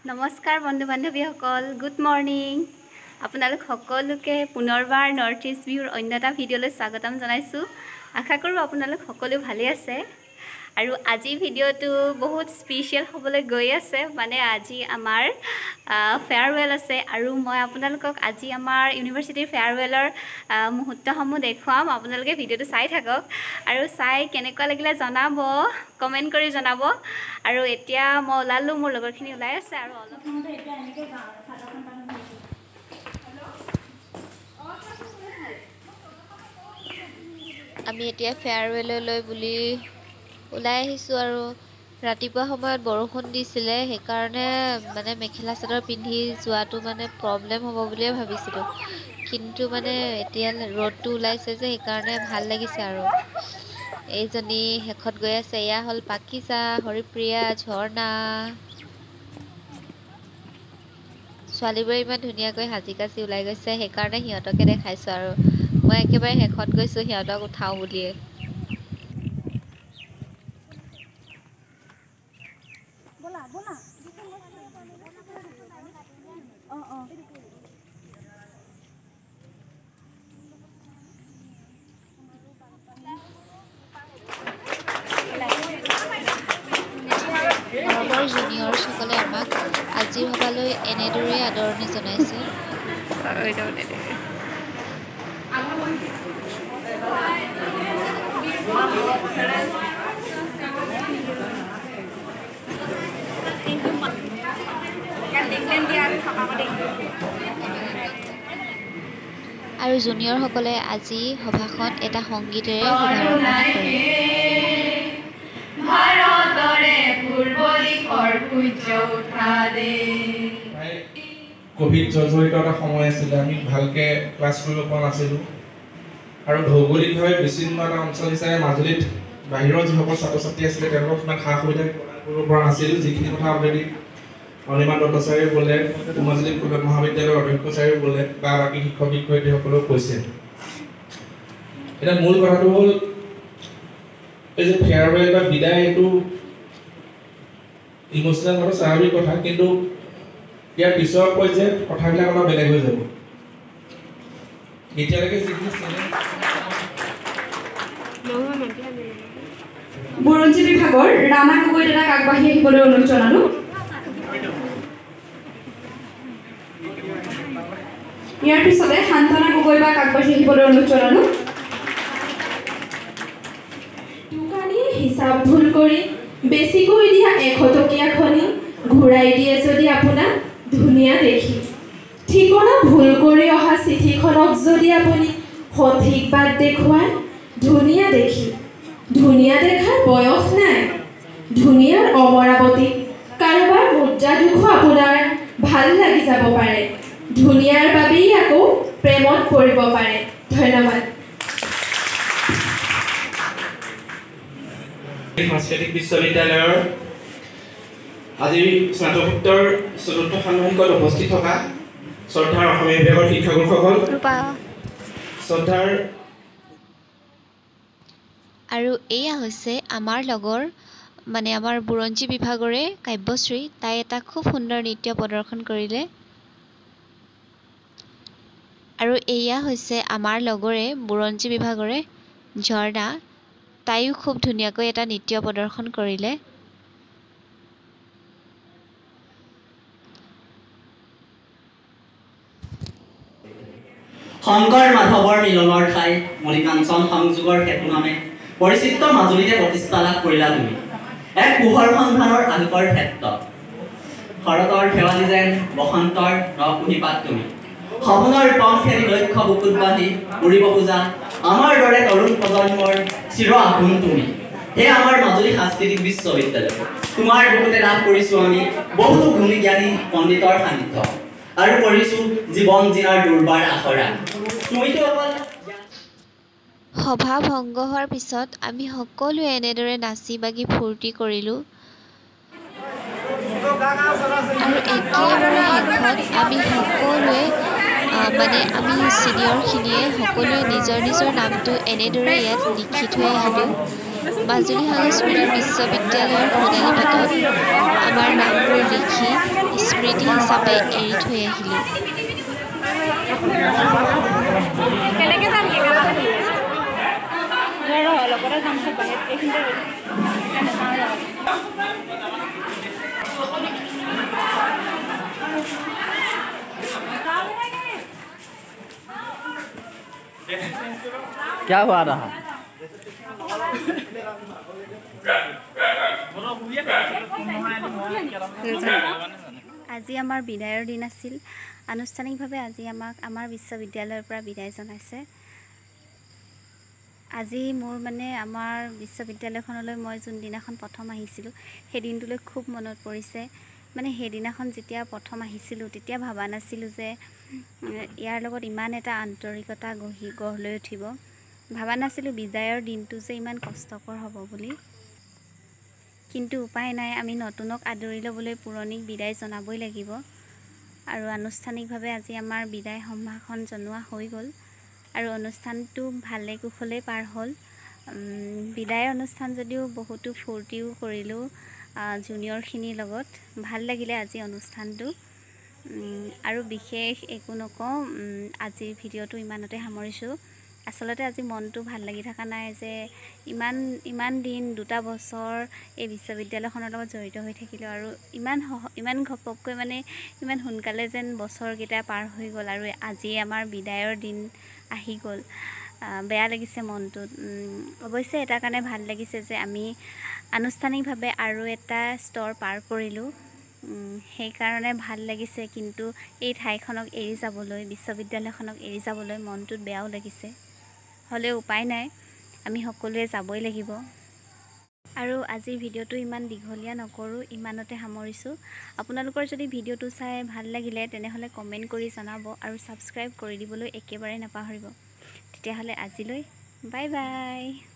নমস্কাৰ বন্ধু বান্ধৱীসকল good morning আপোনালোক সকলোকে পুনৰবাৰ নৰ্থ ইষ্ট ভিউৰ অন্য এটা ভিডিঅ'লৈ স্বাগতম জনাইছোঁ আশা কৰোঁ আপোনালোক সকলো ভালে আছে আৰু আজি ভিডিঅ'টো বহুত স্পেচিয়েল হ'বলৈ গৈ আছে মানে আজি আমাৰ ফেয়াৰৱেল আছে আৰু মই আপোনালোকক আজি আমাৰ ইউনিভাৰ্চিটিৰ ফেয়াৰৱেলৰ মুহূৰ্তসমূহ দেখুৱাম আপোনালোকে ভিডিঅ'টো চাই থাকক আৰু চাই কেনেকুৱা লাগিলে জনাব কমেণ্ট কৰি জনাব আৰু এতিয়া মই ওলালোঁ মোৰ লগৰখিনি ওলাই আছে আৰু অলপ আমি এতিয়া ফেয়াৰৱেললৈ বুলি ওলাই আহিছোঁ আৰু ৰাতিপুৱা সময়ত বৰষুণ দিছিলে সেইকাৰণে মানে মেখেলা চাদৰ পিন্ধি যোৱাটো মানে প্ৰব্লেম হ'ব বুলিয়ে ভাবিছিলোঁ কিন্তু মানে এতিয়া ৰ'দটো ওলাইছে যে সেইকাৰণে ভাল লাগিছে আৰু এইজনী শেষত গৈ আছে এয়া হ'ল পাকিজা হৰিপ্ৰিয়া ঝৰ্ণা ছোৱালীবোৰে ইমান ধুনীয়াকৈ সাজি কাচি ওলাই গৈছে সেইকাৰণে সিহঁতকে দেখাইছোঁ আৰু মই একেবাৰে শেষত গৈছোঁ সিহঁতক উঠাওঁ বুলিয়ে লগৰ জুনিয়ৰসকলে আমাক আজিৰ সভালৈ এনেদৰেই আদৰণি জনাইছে আৰু জুনিয়ৰসকলে আজি সভাখন এটা সংগীতেৰে শুভাৰম্ভ কৰে কোভিড জৰ্জৰিত এটা সময় আছিলে আমি ভালকৈ ক্লাছ কৰিব পৰা নাছিলোঁ আৰু ভৌগোলিকভাৱে বিচ্ছিন্ন এটা অঞ্চল হিচাপে মাজুলীত বাহিৰৰ যিসকল ছাত্ৰ ছাত্ৰী আছিলে তেওঁলোকক সিমান সা সুবিধা প্ৰদান কৰিব পৰা নাছিলোঁ যিখিনি কথা অলৰেডি অনিমা দত্ত ছাৰে ক'লে মাজুলী মহাবিদ্যালয়ৰ অধ্যক্ষ ছাৰেও ক'লে বা বাকী শিক্ষক শিক্ষয়িত্ৰীসকলেও কৈছে এতিয়া মূল কথাটো হ'ল এই যে ফেয়াৰৱেল বা বিদায় এইটো ইমোচনেল আৰু স্বাভাৱিক কথা কিন্তু ইয়াৰ পিছৰ পৰ্যায়ত কথাবিলাক অলপ বেলেগ হৈ যাব এতিয়ালৈকে যিখিনি বুৰঞ্জী বিভাগৰ ৰাণা গগৈ দাদাক আগবাঢ়ি আহিবলৈ অনুৰোধ জনালোঁ ইয়াৰ পিছতে শান্তনা গগৈ বাক আগবাঢ়ি আহিবলৈ অনুৰোধ জনালোঁ দোকানীয়ে হিচাপ ভুল কৰি বেছিকৈ দিয়া 100 টকীয়া খনি ঘূৰাই দিয়ে যদি আপোনাক ধুনীয়া দেখি ঠিকনা ভুল কৰি অহা চিঠিখনক যদি আপুনি সঠিক বাট দেখুৱায় ধুনীয়া দেখি ধুনীয়া দেখাৰ বয়স নাই ধুনীয়াৰ অমৰাৱতী কাৰোবাৰ মুদ্ৰা দুখ আপোনাৰ ভাল লাগি যাব পাৰে ধুনীয়াৰ বাবেই আকৌ প্ৰেমত পৰিব পাৰে ধন্যবাদ সাংস্কৃতিক বিশ্ববিদ্যালয়ৰ আজিৰ স্নাতকোত্তৰ চতুৰ্থ ষাণ্মাসিকত উপস্থিত থকা শ্ৰদ্ধাৰ অসমীয়া বিভাগৰ শিক্ষাগুৰুসকল শ্ৰদ্ধাৰ আৰু এয়া হৈছে আমাৰ লগৰ মানে আমাৰ বুৰঞ্জী বিভাগৰে কাব্যশ্ৰী তাই এটা খুব সুন্দৰ নৃত্য প্ৰদৰ্শন কৰিলে আৰু এয়া হৈছে আমাৰ লগৰে বুৰঞ্জী বিভাগৰে ঝৰ্ণা তাইও খুব ধুনীয়াকৈ এটা নৃত্য প্ৰদৰ্শন কৰিলে শংকৰ মাধৱৰ মিলনৰ ঠাই মণিকাঞ্চন সংযোগৰ সেতু নামে পৰিচিত মাজুলীতে প্ৰতিষ্ঠা লাভ কৰিলা তুমি এক পোহৰ সন্ধানৰ আলোকৰ ক্ষেত্ৰ শৰতৰ শেৱালি যেন বসন্তৰ নকুহিপাত তুমি সপোনৰ পম ফেৰি লক্ষ্য বুকুত বান্ধি উৰিব খোজা আমাৰ দৰে তৰুণ প্ৰজন্মৰ চিৰ আপোন তুমি হে আমাৰ মাজুলী সাংস্কৃতিক বিশ্ববিদ্যালয় তোমাৰ বহুতে লাভ কৰিছোঁ আমি বহুতো গুণী জ্ঞানী পণ্ডিতৰ সান্নিধ্য আৰু কৰিছোঁ জীৱন জীয়াৰ দুৰ্বাৰ আখৰা তুমিতো অকল সভা ভংগ হোৱাৰ পিছত আমি সকলোৱে এনেদৰে নাচি বাগি ফূৰ্তি কৰিলোঁ আৰু একেবাৰে শেষত আমি সকলোৱে মানে আমি ছিনিয়ৰখিনিয়ে সকলোৱে নিজৰ নিজৰ নামটো এনেদৰে ইয়াত লিখি থৈ আহিলোঁ মাজুলী সাংস্কৃতিক বিশ্ববিদ্যালয়ৰ সোণালী পাতত আমাৰ নামবোৰ লিখি স্মৃতি হিচাপে এৰি থৈ আহিলোঁ। क्या हुआ रहा? আজি আমাৰ বিদায়ৰ দিন আছিল। আনুষ্ঠানিকভাৱে আজি আমাক আমাৰ বিশ্ববিদ্যালয়ৰ পৰা বিদায় জনাইছে। আজি মোৰ মানে আমাৰ বিশ্ববিদ্যালয়খনলৈ মই যোনদিনাখন প্ৰথম আহিছিলোঁ সেই দিনটোলৈ খুব মনত পৰিছে। মানে সেইদিনাখন যেতিয়া প্ৰথম আহিছিলোঁ তেতিয়া ভবা নাছিলোঁ যে ইয়াৰ লগত ইমান এটা আন্তৰিকতা গঢ় লৈ উঠিব। ভবা নাছিলোঁ বিদায়ৰ দিনটো যে ইমান কষ্টকৰ হ'ব বুলি। কিন্তু উপায় নাই, আমি নতুনক আদৰি ল'বলৈ পুৰণিক বিদায় জনাবই লাগিব। আৰু আনুষ্ঠানিকভাৱে আজি আমাৰ বিদায় সম্ভাষণ জনোৱা হৈ গ'ল আৰু অনুষ্ঠানটো ভালে কুশলেই পাৰ হ'ল। বিদায় অনুষ্ঠান যদিও বহুতো ফূৰ্তিও কৰিলোঁ জুনিয়ৰখিনিৰ লগত। ভাল লাগিলে আজি অনুষ্ঠানটো। আৰু বিশেষ একো নকওঁ, আজিৰ ভিডিঅ'টো ইমানতে সামৰিছোঁ। আচলতে আজি মনটো ভাল লাগি থকা নাই যে ইমান দিন 2টা বছৰ এই বিশ্ববিদ্যালয়খনৰ লগত জড়িত হৈ থাকিলোঁ আৰু ইমান ঘপককৈ মানে ইমান সোনকালে যেন বছৰকেইটা পাৰ হৈ গ'ল আৰু আজি আমাৰ বিদায়ৰ দিন আহি গ'ল। বেয়া লাগিছে মনটোত। অৱশ্যে এটা কাৰণে ভাল লাগিছে যে আমি আনুষ্ঠানিকভাৱে আৰু এটা স্তৰ পাৰ কৰিলোঁ। সেইকাৰণে ভাল লাগিছে। কিন্তু এই ঠাইখনক এৰি যাবলৈ, বিশ্ববিদ্যালয়খনক এৰি যাবলৈ মনটোত বেয়াও লাগিছে। হ'লেও উপায় নাই, আমি সকলোৱে যাবই লাগিব। আৰু আজিৰ ভিডিঅ'টো ইমান দীঘলীয়া নকৰোঁ, ইমানতে সামৰিছোঁ। আপোনালোকৰ যদি ভিডিঅ'টো চাই ভাল লাগিলে তেনেহ'লে কমেণ্ট কৰি জনাব আৰু ছাবস্ক্ৰাইব কৰি দিবলৈ একেবাৰে নাপাহৰিব। তেতিয়াহ'লে আজিলৈ বাই বাই।